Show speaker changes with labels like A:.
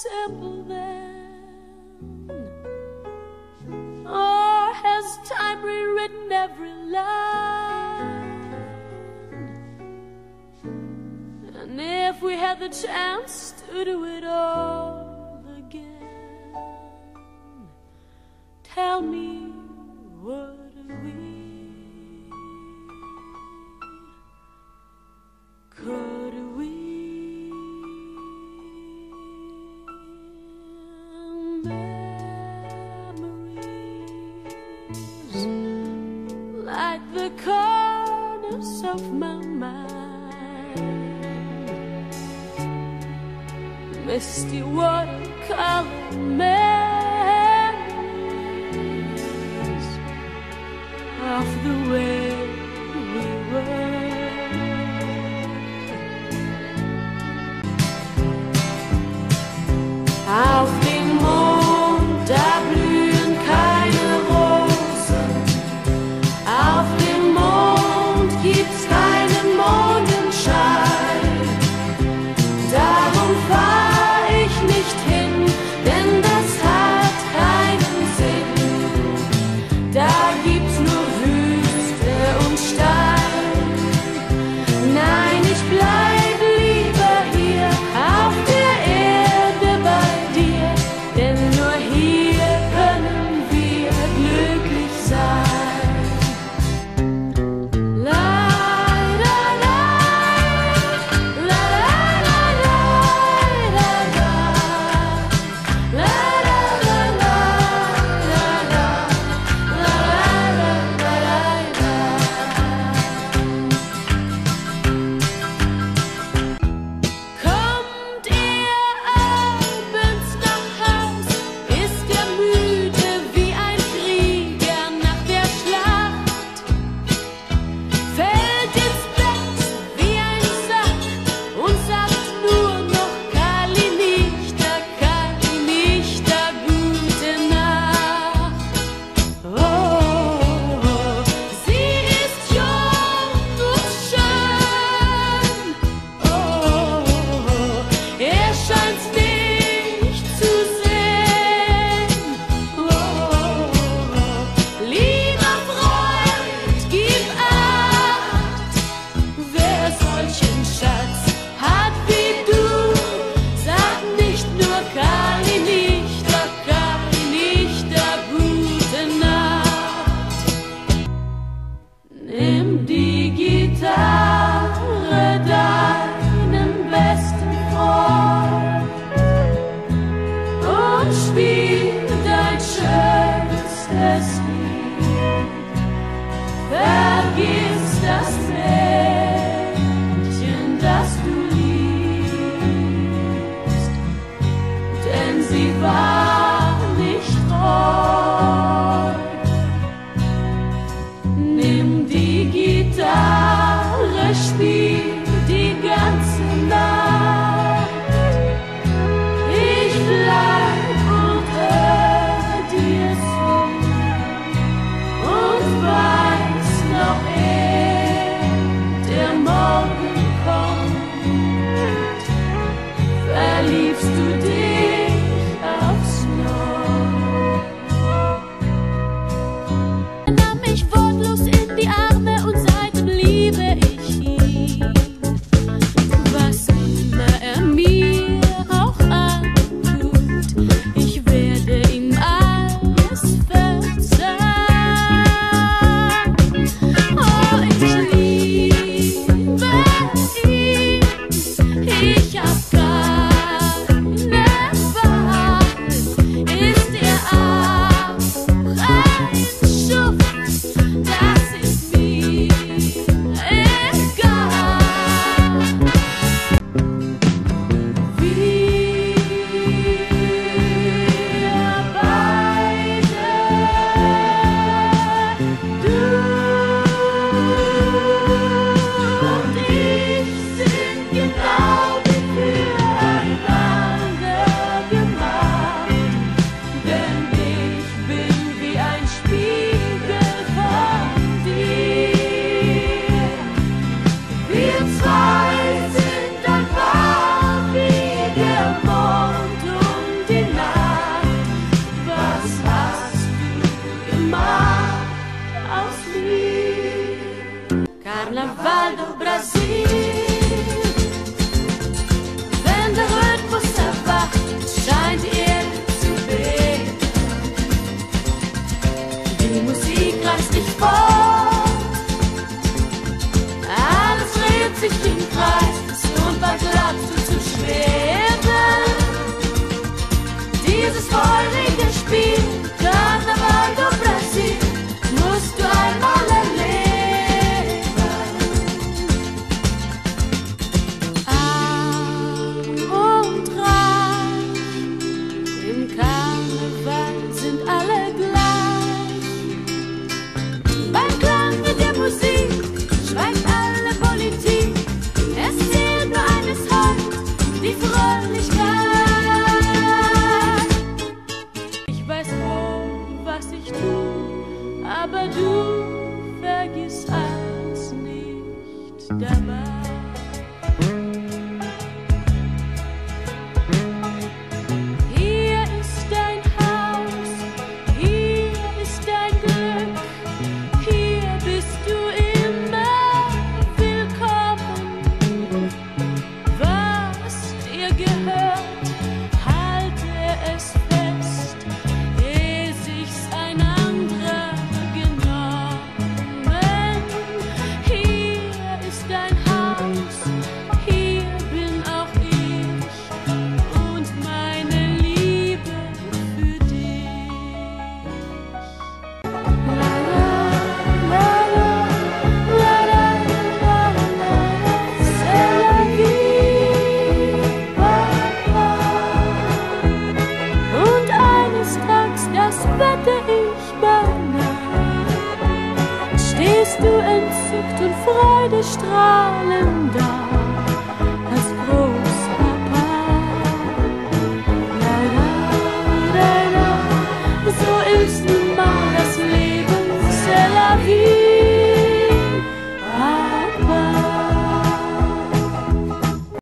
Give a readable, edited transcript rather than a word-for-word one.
A: simple then? Or has time rewritten every line? And if we had the chance to do it all again, tell me, would we? Could we? Memories like the corners of my mind, misty watercolor memories of the way we were. Auf dem Mond, da blühen keine Rosen. Auf dem Mond gibt's keinen Mondenschein. Darum fahr ich nicht hin, denn das hat keinen Sinn. Da gibt's nur Wüste und Stein. Nein, ich bleib lieber hier auf der Erde bei dir, denn nur hier können wir glücklich sein. La la la, la la la la, la la la la, la la la la. Kommt ihr abends nach Haus, ist ihr müde wie ein Krieger nach der Schlacht, fällt ins Bett wie ein Sack und sagt nur noch Kalinichta, Kalinichta, gute Nacht. Oh, sie ist jung und schön. Oh, er scheint's nicht zu sehen. Oh, lieber Freund, gib Acht. Wer solchen Schatz hat wie du, sag nicht nur Kalinichta, Kalinichta, gute Nacht. Nimm die Gitarre deinem besten Freund und spiel dein schönstes Lied. Vergiss das Mädchen, das du liebst, denn sie war nicht treu. Nimm die Gitarre, spiel die ganze Nacht. Ich bleib und hör dir zu und weiß noch, der Morgen kommt, verliebst du dich aufs Jesus for